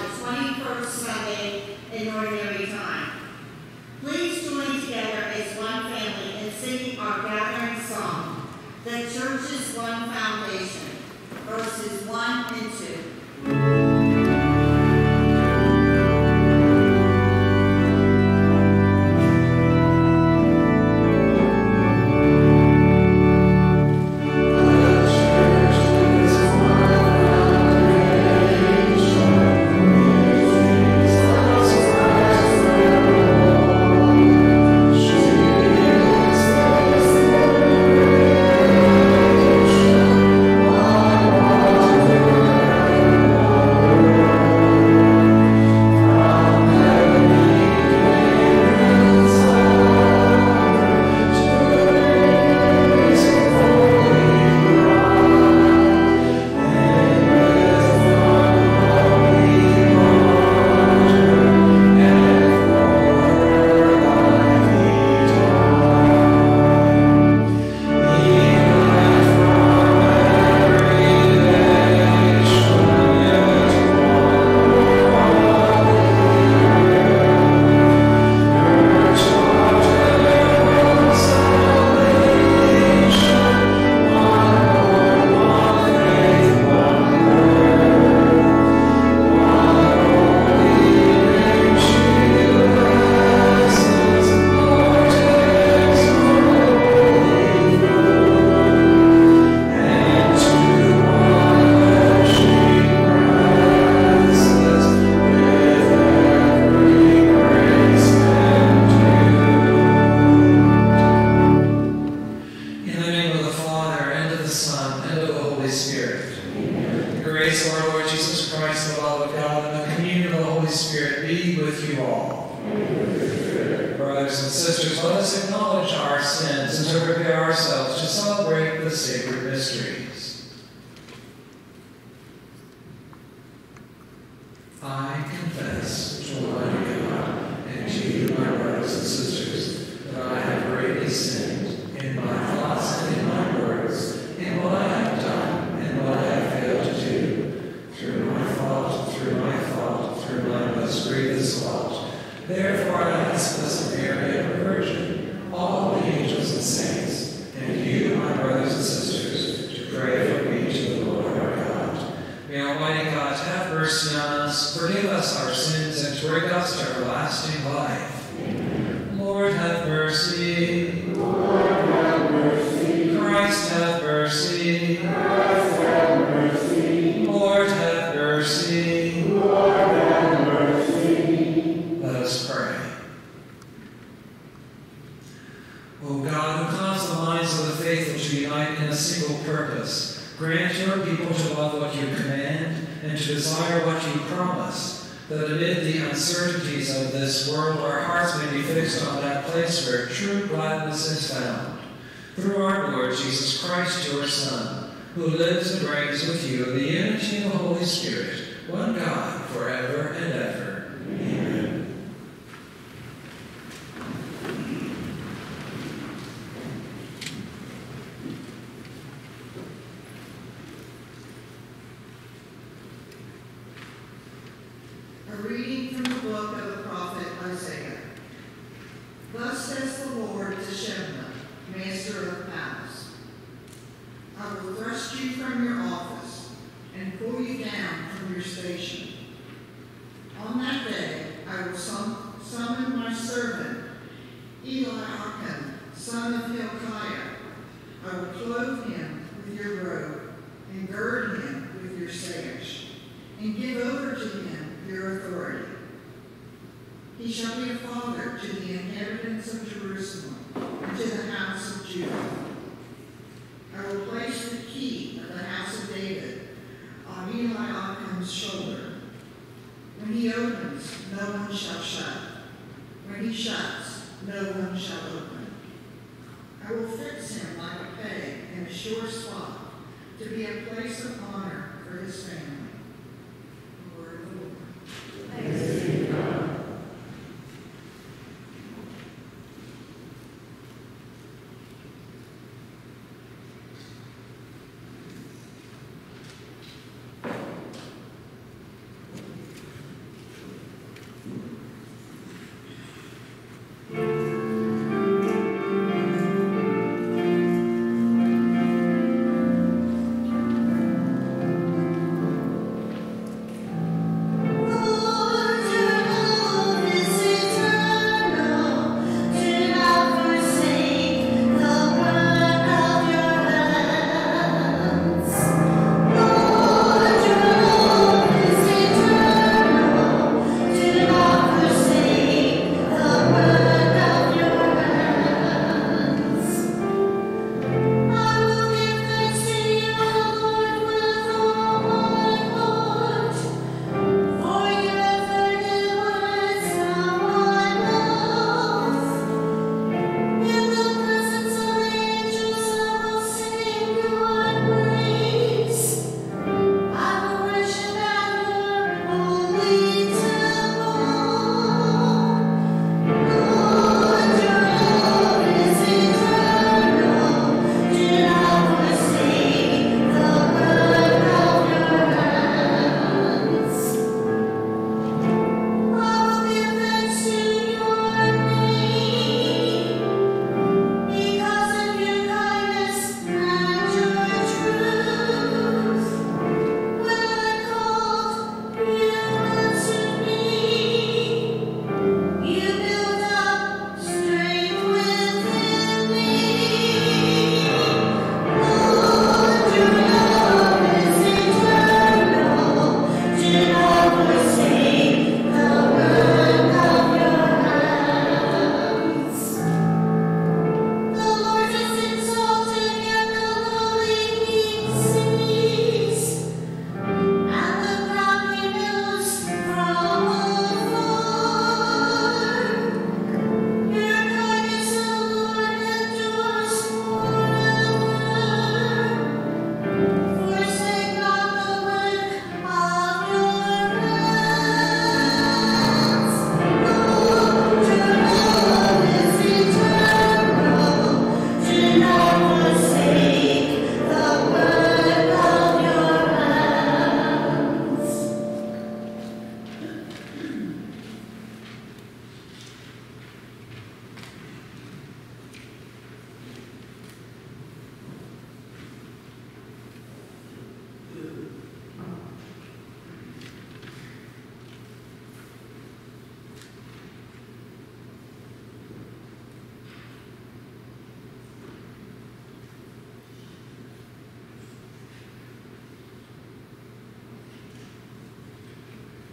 the 21st Sunday in Ordinary Time. Please join together as one family in singing our gathering song, The Church's One Foundation, verses 1 and 2.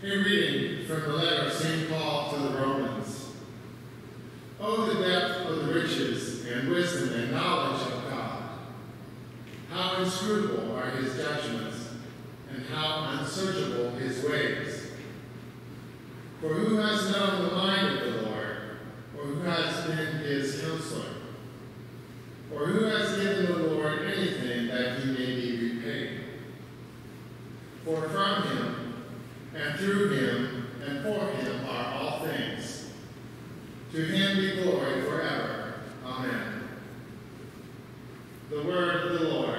A reading from the letter of St. Paul to the Romans. Oh, the depth of the riches and wisdom and knowledge of God! How inscrutable are his judgments, and how unsearchable his ways! For who has known the mind of the Lord, or who has been his counselor? Or who has given the Lord anything that he may be repaid? For from him, and through him, and for him are all things. To him be glory forever. Amen. The word of the Lord.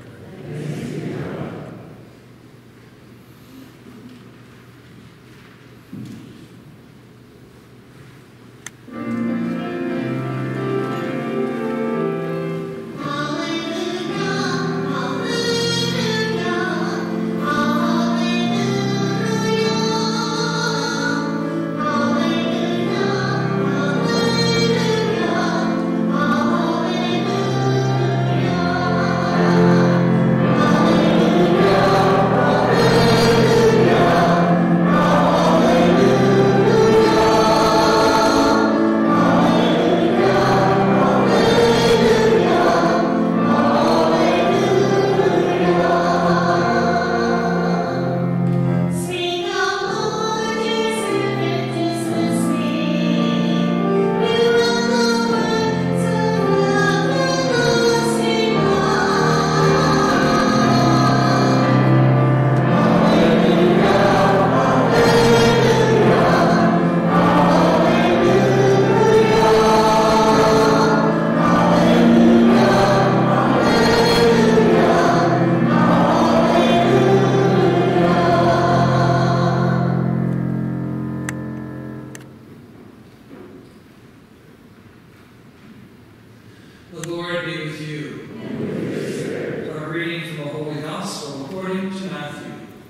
The Lord be with you. And with your spirit. A reading from the Holy Gospel according to Matthew.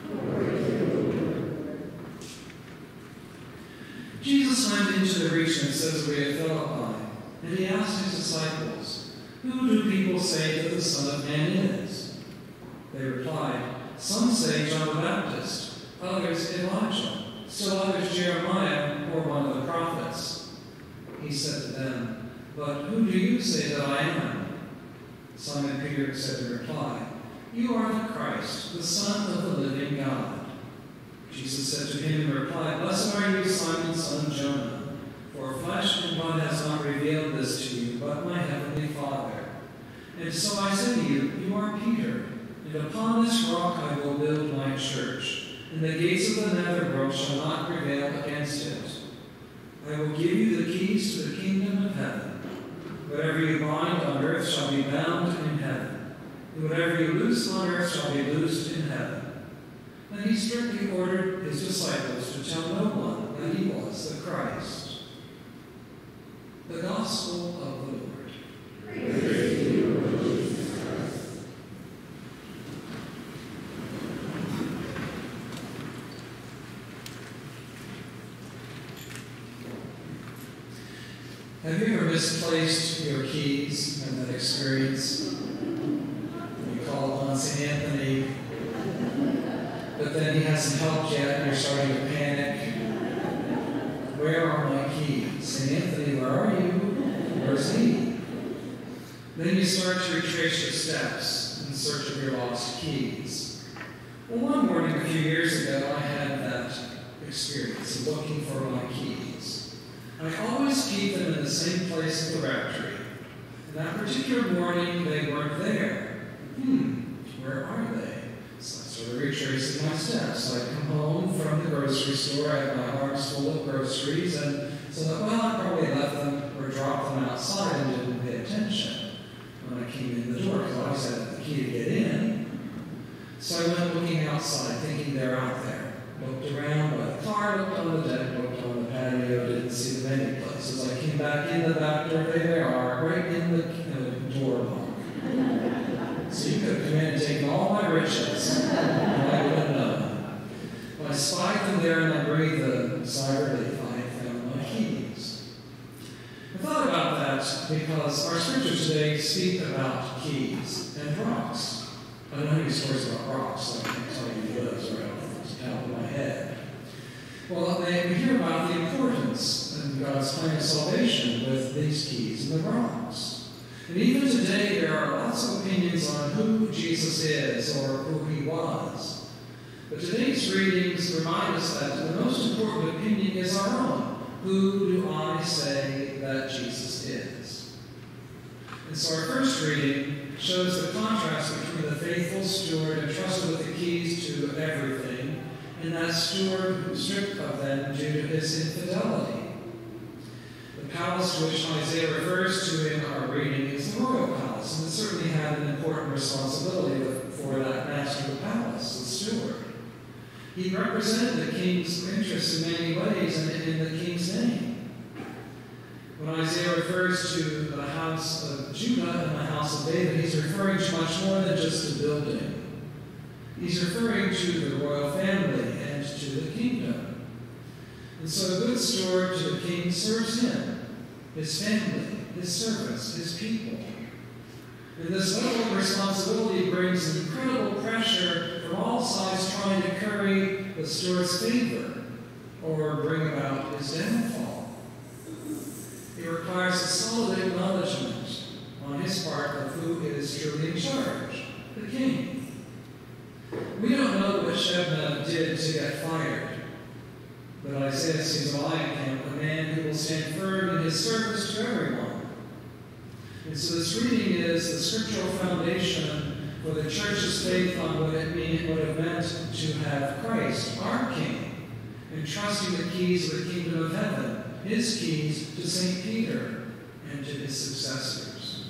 Jesus went into the region of Caesarea Philippi, and he asked his disciples, "Who do people say that the Son of Man is?" They replied, "Some say John the Baptist, others Elijah, still others Jeremiah or one of the prophets." He said to them, "But who do you say that I am?" Simon Peter said in reply, "You are the Christ, the Son of the living God." Jesus said to him in reply, "Blessed are you, Simon, son of Jonah, for flesh and blood has not revealed this to you, but my heavenly Father. And so I say to you, you are Peter, and upon this rock I will build my church, and the gates of the nether world shall not prevail against it. I will give you the keys to the kingdom of heaven. Whatever you bind on earth shall be bound in heaven, and whatever you loose on earth shall be loosed in heaven." Then he strictly ordered his disciples to tell no one that he was the Christ. The Gospel of the Lord. Praise to you, Lord Jesus Christ. Have you ever misplaced your keys in that experience? You call upon St. Anthony, but then he hasn't helped yet, and you're starting to panic. Where are my keys? St. Anthony, where are you? Where's he? Then you start to retrace your steps in search of your lost keys. Well, one morning a few years ago, I had that experience of looking for my keys. I always keep them in the same place in the rectory. And that particular morning, they weren't there. Where are they? So I started retracing my steps. I'd come home from the grocery store. I had my arms full of groceries, and so I thought, well, I probably left them or dropped them outside and didn't pay attention when I came in the door, because I always had the key to get in. So I went looking outside, thinking they're out there. Looked around by the car, looked on the deck, looked on the patio, didn't see them any places. I came back in the back door, there they are, right in the door lock. So you could have come in and taken all my riches, and I would have known. But I spied them there, and I breathed a sigh of relief. I had found my keys. I thought about that because our scriptures today speak about keys and rocks. I don't know any stories about rocks, so I can't tell you those right off the top of my head. And even today, there are lots of opinions on who Jesus is or who he was. But today's readings remind us that the most important opinion is our own. Who do I say that Jesus is? And so our first reading shows the contrast between the faithful steward entrusted with the keys to everything and that steward who stripped of them due to his infidelity. The palace to which Isaiah refers to in our reading is the royal palace, and it certainly had an important responsibility for that master of the palace, the steward. He represented the king's interests in many ways and in the king's name. When Isaiah refers to the house of Judah and the house of David, he's referring to much more than just a building. He's referring to the royal family and to the kingdom. And so a good steward to the king serves him, his family, his servants, his people. And this level of responsibility brings incredible pressure from all sides trying to curry the steward's favor or bring about his downfall. It requires a solid acknowledgement on his part of who is truly in charge, the king. We don't know what Shebna did to get fired, but Isaiah sees a lion camp, a man who will stand firm in his service to everyone. And so this reading is the scriptural foundation for the church's faith on what it meant to have Christ, our King, entrusting the keys of the kingdom of heaven, his keys, to St. Peter and to his successors.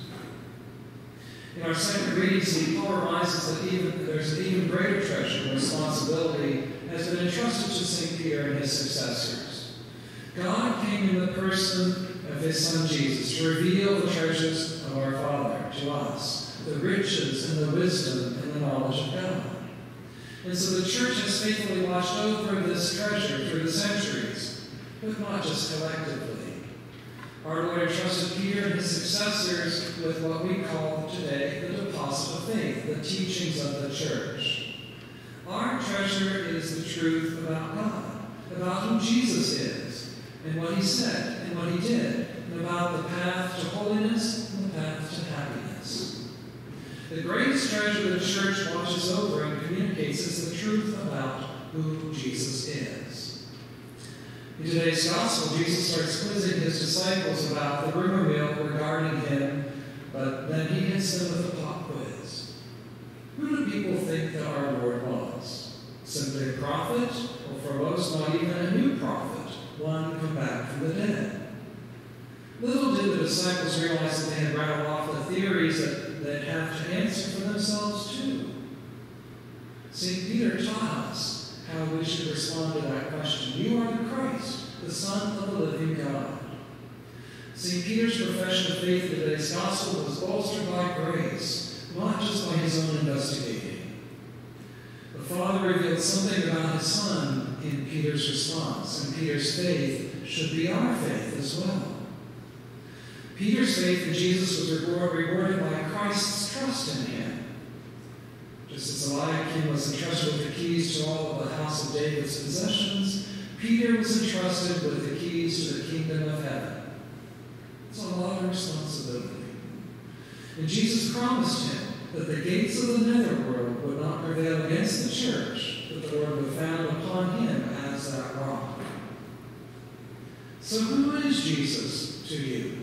In our second reading, St. Paul reminds us that there's an even greater treasure and responsibility has been entrusted to St. Peter and his successors. God came in the person of his Son Jesus to reveal the treasures of our Father to us, the riches and the wisdom and the knowledge of God. And so the church has faithfully watched over this treasure through the centuries, but not just collectively. Our Lord entrusted Peter and his successors with what we call today the deposit of faith, the teachings of the church. Our treasure is the truth about God, about who Jesus is, and what he said, and what he did, and about the path to holiness and the path to happiness. The greatest treasure the church watches over and communicates is the truth about who Jesus is. In today's gospel, Jesus starts quizzing his disciples about the rumor mill regarding him, but then he hits them with a pop quiz. Who do people think that our Lord was? Simply a prophet, or for most not even a new prophet, one come back from the dead? Little did the disciples realize that they had rattled off the theories that have to answer for themselves too. St. Peter taught us how we should respond to that question. You are the Christ, the Son of the living God. St. Peter's profession of faith in today's gospel was bolstered by grace, not just by his own investigating. The Father revealed something about his Son in Peter's response, and Peter's faith should be our faith as well. Peter's faith in Jesus was rewarded by Christ's trust in him. Just as Eliakim was entrusted with the keys to all of the house of David's possessions, Peter was entrusted with the keys to the kingdom of heaven. It's a lot of responsibility. And Jesus promised him that the gates of the netherworld would not prevail against the church, that the Lord would found upon him as that rock. So who is Jesus to you?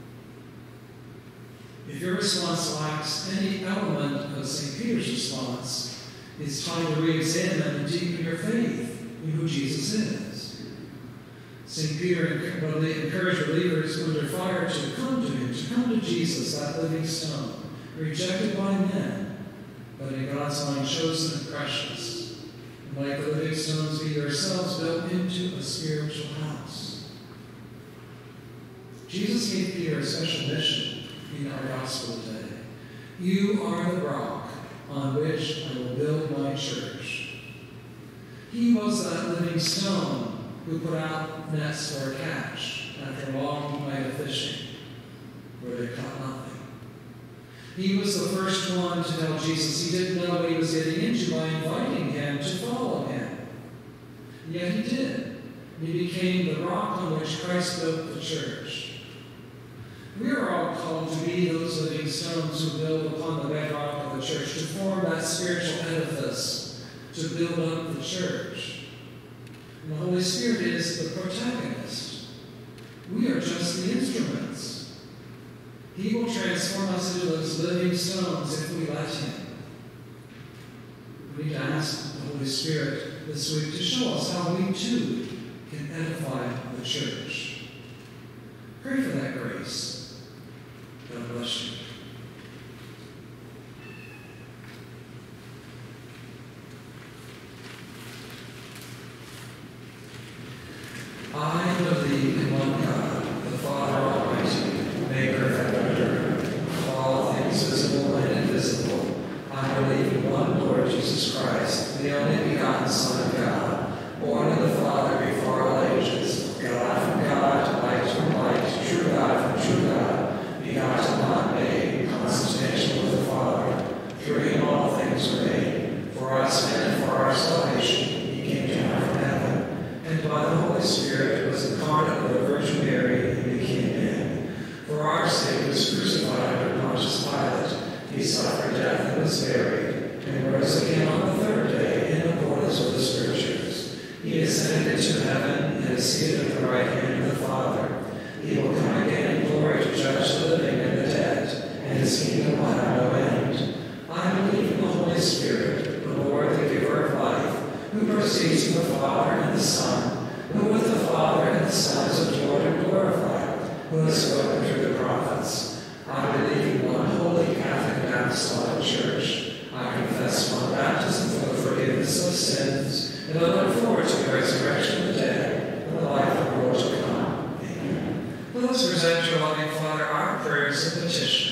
If your response lacks any element of St. Peter's response, it's time to re-examine and deepen your faith in who Jesus is. St. Peter encouraged believers under fire to come to him, to come to Jesus, that living stone, rejected by men, but in God's mind chosen and precious. And like the living stones, be yourselves built into a spiritual house. Jesus gave Peter a special mission in our gospel today. You are the rock on which I will build my church. He was that living stone who put out nets for a catch after a long night of fishing, where they caught nothing. He was the first one to tell Jesus he didn't know what he was getting into by inviting him to follow him. And yet he did. He became the rock on which Christ built the church. We are all called to be those living stones who build upon the bedrock of the church, to form that spiritual edifice, to build up the church. And the Holy Spirit is the protagonist. We are just the instruments. He will transform us into those living stones if we let him. We need to ask the Holy Spirit this week to show us how we too can edify the church. Pray for that grace. God bless you. I believe in one God, the Father Almighty, maker of heaven and earth, of all things visible and invisible. I believe in one Lord Jesus Christ, the only begotten Son of God, born of the Father before all ages, God from God, light from light, true God from true God, begotten, not made, consubstantial with the Father. Through him all things were made. For us and for our salvation he came down from heaven, and by the Holy Spirit was incarnate of the Virgin Mary and became man. For our sake he was crucified under Pontius Pilate. He suffered death and was buried, and rose again on the third day in accordance with the Scriptures. He ascended into heaven and is seated at the right hand of the Father. He will come again in glory to judge the living and the dead, and his kingdom will have no end. I believe in the Holy Spirit, the Lord, the giver of life, who proceeds from the Father and the Son, who with the Father and the Son is adored and glorified, who has spoken through the prophets. I believe in one holy Catholic and Apostolic Church. I confess one baptism for the forgiveness of sins, and I look forward to the resurrection of the dead and the life of the world to come. Amen. Let us present your loving Father our prayers and petition.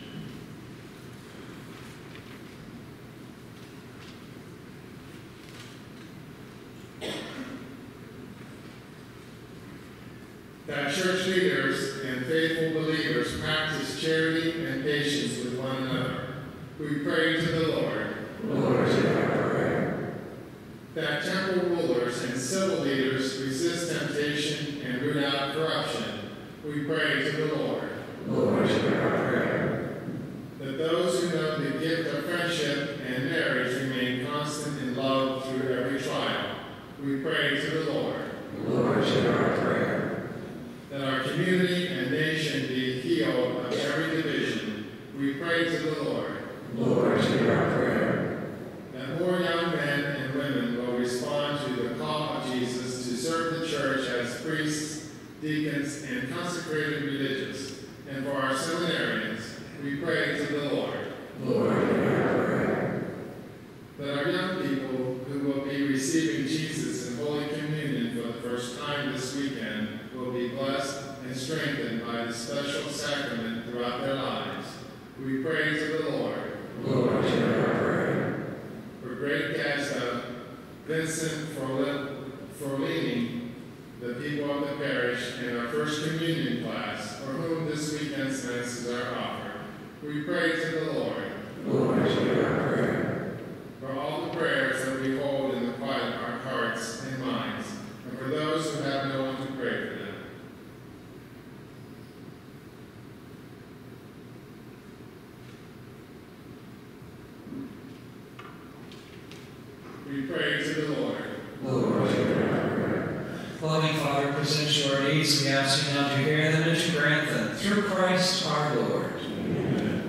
That church leaders and faithful believers practice charity and patience with one another. We pray to the Lord. Lord, hear our prayer. That temple rulers and civil leaders resist temptation and root out corruption. We pray to the Lord. Lord, hear our prayer. That those who know the gift of friendship and marriage remain constant in love through every trial. We pray to the Lord. Lord, hear our prayer. That our community and nation be healed of every division. We pray to the Lord. Lord, hear our prayer. That more young men and women will respond to the call of Jesus to serve the church as priests, deacons, and consecrated religious. And for our seminarians, we pray to the Lord. Lord, hear our prayer. That our young people who will be receiving Jesus in Holy Communion for the first time this weekend will be blessed and strengthened by the special sacrament throughout their lives. We pray to the Lord. Lord, hear our prayer. For great guest Vincent Forlini, the people of the parish, and our First Communion class, for whom this weekend's masses are offered, we pray to the Lord. Lord, hear our prayer. For all the prayers that we hold in the quiet of our hearts and minds, and for those who have no one to pray for them. We pray to the Lord. Lord, hear our prayer. Loving Father, present your needs. We ask you now to hear them and to grant them through Christ our Lord. Amen.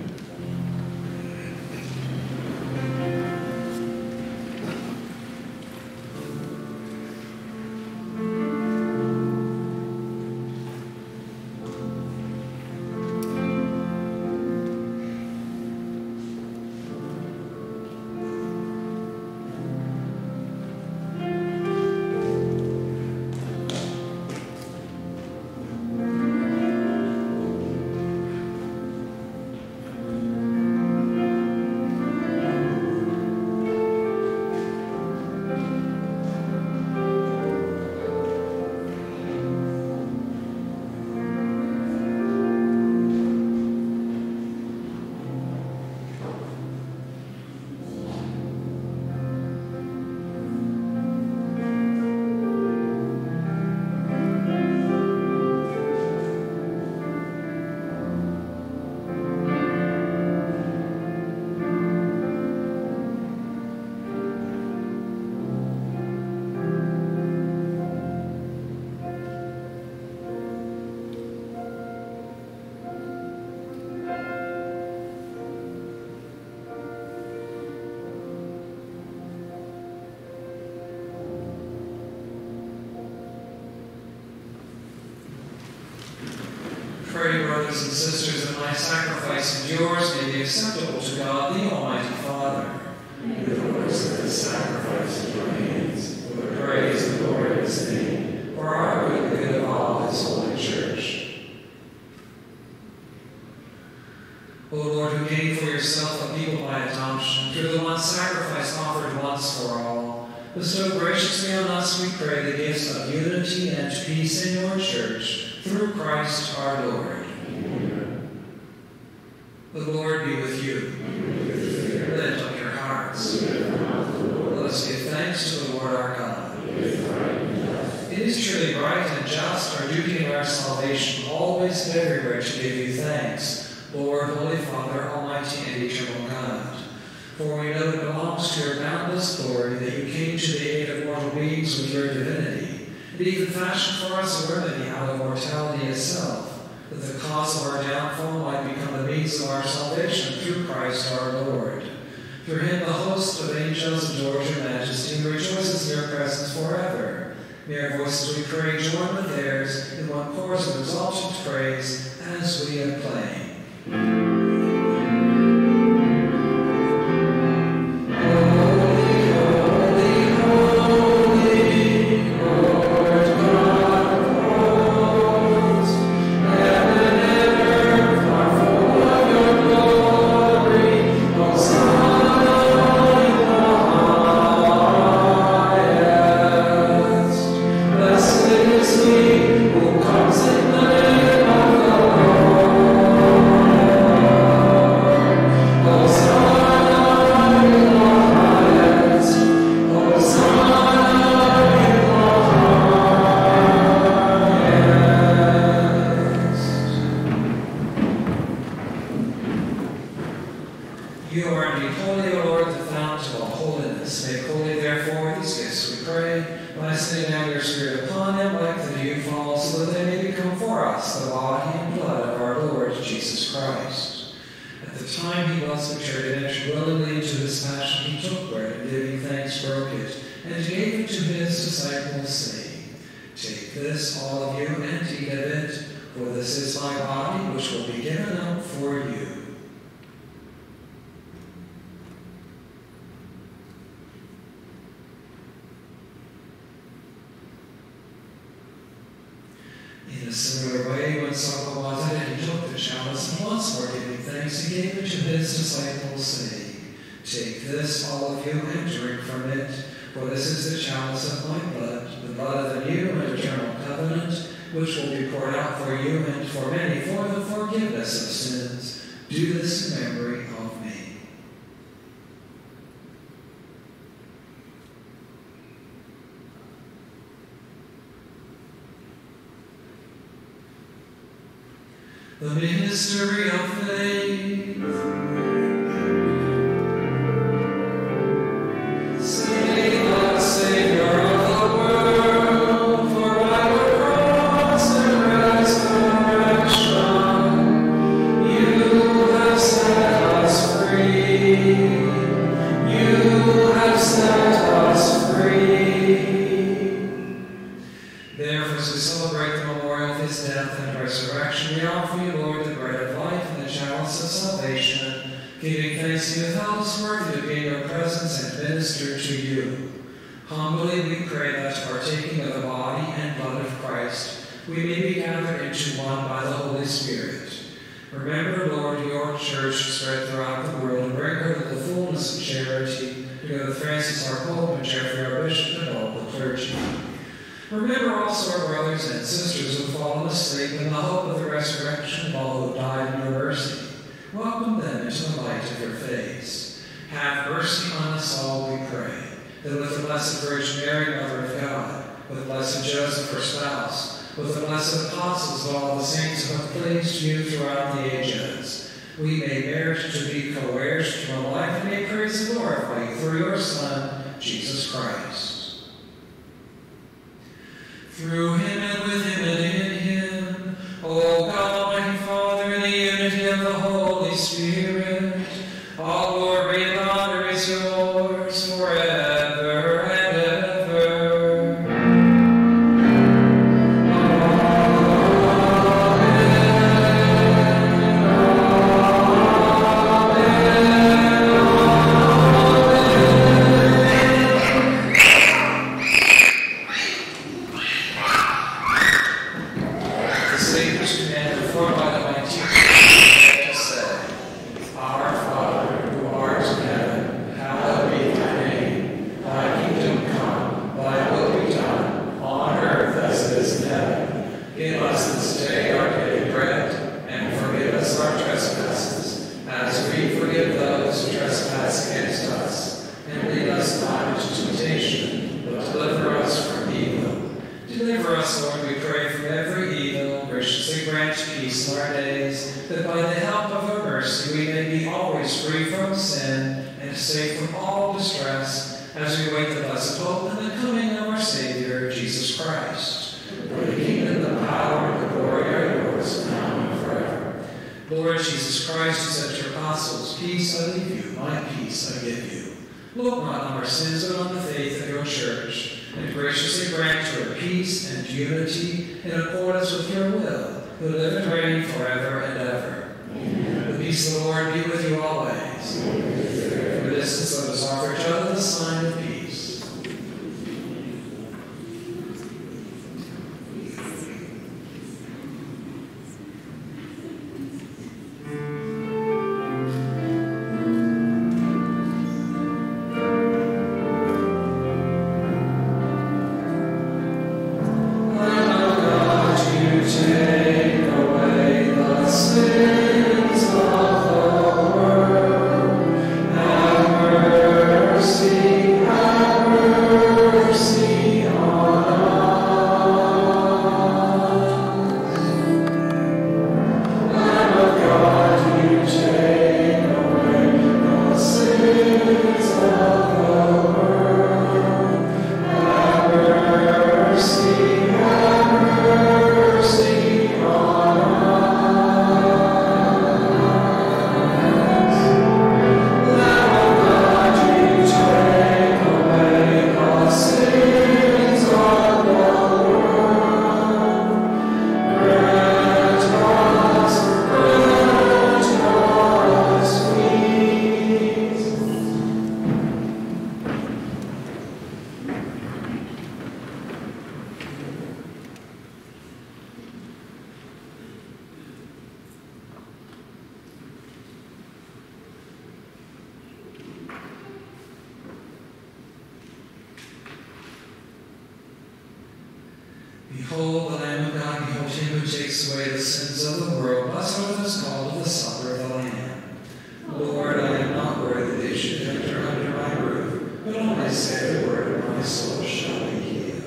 brothers and sisters, that my sacrifice and yours may be acceptable to God, the Almighty Father. Yours is the sacrifice of your hands, for the praise and glory of his name, for our good and the good of all his holy church. O Lord, who gained for yourself a people by adoption, through the one sacrifice offered once for all, bestow graciously on us, we pray, the gifts of unity and peace in your church, through Christ our Lord. Amen. The Lord be with you. Lift up your hearts. Let us give thanks to the Lord our God. It is truly right and just, our duty and our salvation, always and everywhere to give you thanks, Lord, Holy Father, Almighty and Eternal God. For we know it belongs to your boundless glory that you came to the aid of mortal beings with your divinity, and even fashioned for us a remedy out of mortality itself, that the cause of our downfall might become the means of our salvation through Christ our Lord. Through him the host of angels adores your majesty and rejoices in your presence forever. May our voices, we pray, join with theirs in one chorus of exalted praise as we acclaim. You are indeed holy, O Lord, the fount of all holiness. Make holy, therefore, these gifts, we pray, by sending down your Spirit upon them like the dew fall, so that they may become for us the body and blood of our Lord Jesus Christ. At the time he blessed the church and entered willingly into his passion, he took bread and giving thanks broke it, and gave it to his disciples, saying, Take this, all of you, and eat of it, for this is my body, which will be given up for you. In a similar way, when supper was ended, he took the chalice, and once more giving thanks, he gave it to his disciples, saying, Take this, all of you, and drink from it, for this is the chalice of my blood, the blood of the new and eternal covenant, which will be poured out for you and for many for the forgiveness of sins. Do this in memory of me. The mystery of faith. Save us, Savior of the world, for by your cross and resurrection, you have set us free. You have set us free. Therefore, as we celebrate the memorial of his death and resurrection, we offer you, Lord, the bread of life and the chalice of salvation, giving thanks to you have held us worthy to be in your presence and minister to you. Humbly we pray that, partaking of the body and blood of Christ, we may be gathered into one by the Holy Spirit. Remember, Lord, your church spread throughout the world, and bring her to the fullness of charity, together with Francis our Pope and Geoffrey our Bishop and all the clergy. Remember also our brothers and sisters who have fallen asleep in the hope of the resurrection of all who died in your mercy. Welcome them into the light of your face. Have mercy on us all, we pray, that with the Blessed Virgin Mary, Mother of God, with Blessed Joseph, her spouse, with the blessed apostles and all the saints who have pleased you throughout the ages, we may merit to be co-heirs to eternal life and may praise and glorify you through your Son, Jesus Christ. Through him and with him and in him, O God, Almighty Father, in the unity of the Holy Spirit, all glory and honor is yours forever and ever. Amen. that by the help of her mercy we may be always free from sin and safe from all distress as we wait the blessed hope and the coming of our Savior, Jesus Christ. For the kingdom, the power, and the glory are yours, now and forever. Lord Jesus Christ, who said to your apostles, peace I leave you, my peace I give you. Look not on our sins, but on the faith of your church, and graciously grant her peace and unity in accordance with your will, who live and reign forever and ever. Amen. The peace of the Lord be with you always. For this, let us offer each other the sign of peace. Behold the Lamb of God, behold him who takes away the sins of the world. Blessed are those called to the supper of the Lamb. Lord, I am not worthy that you should enter under my roof, but only say the word, and my soul shall be healed.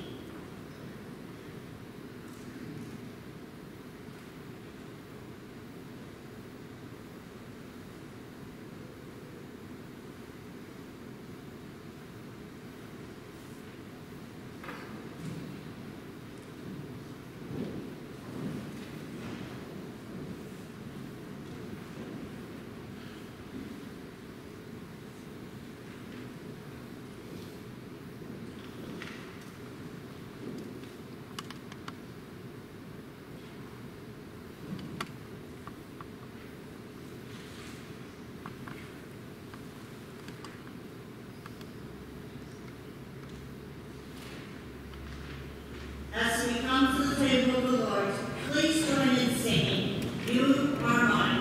As we come to the table of the Lord, please join in singing, You Are Mine.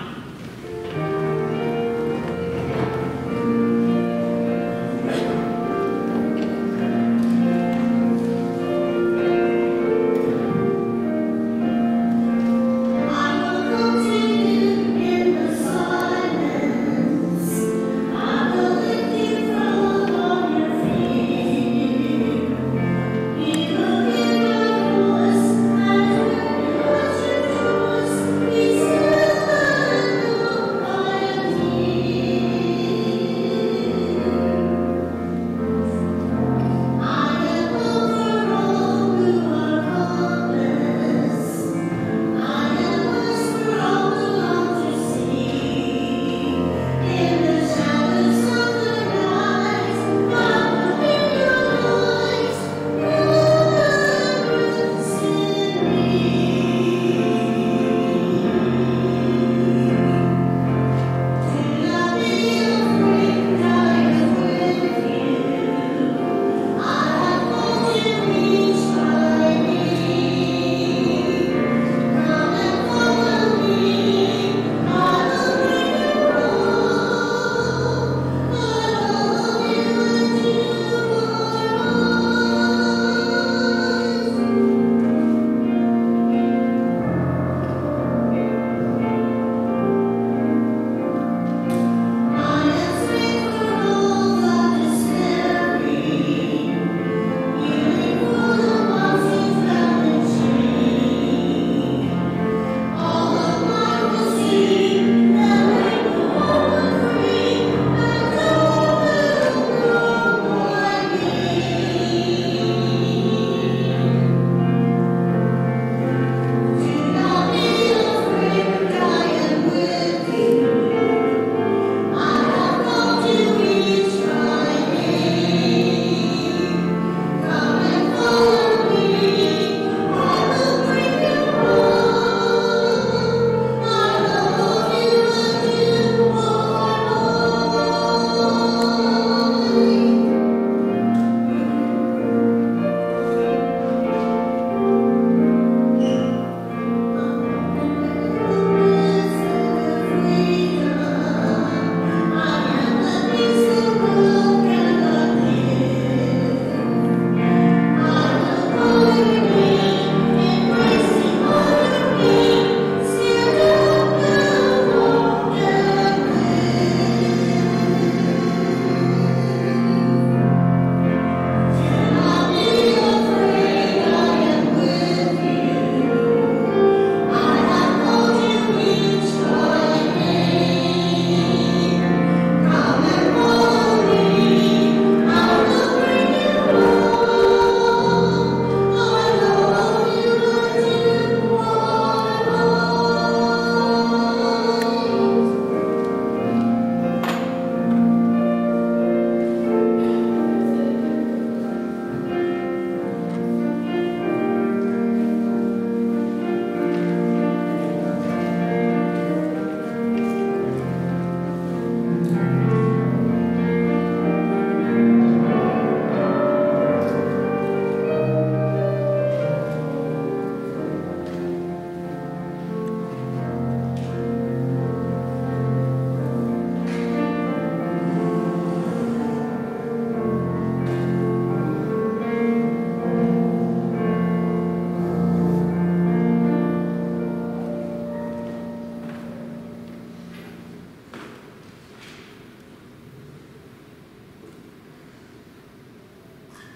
You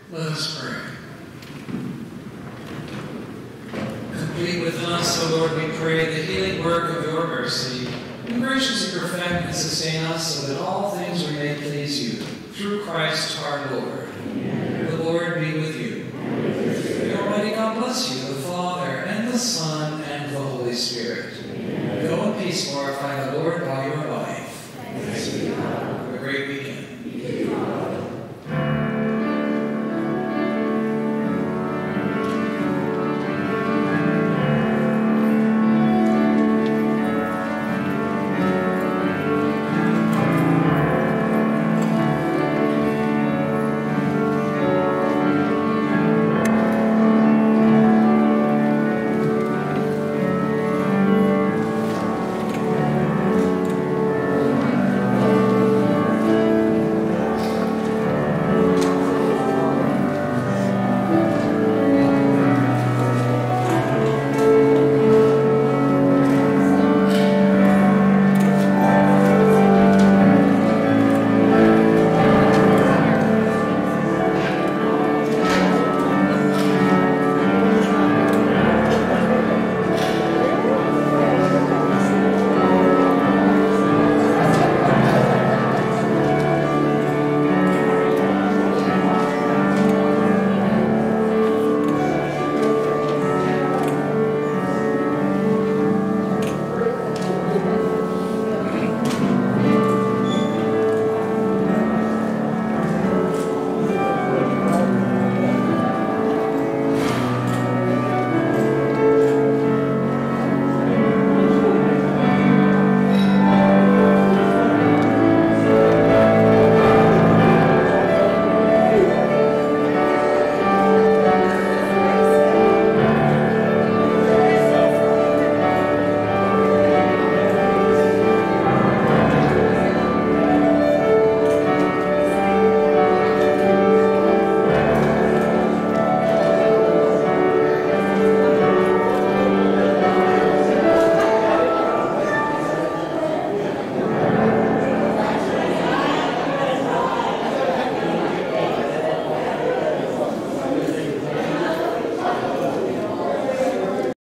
Let us pray. Complete within us, O Lord, we pray, the healing work of your mercy. And graciously perfect and sustain us so that all things we may please you. Through Christ our Lord.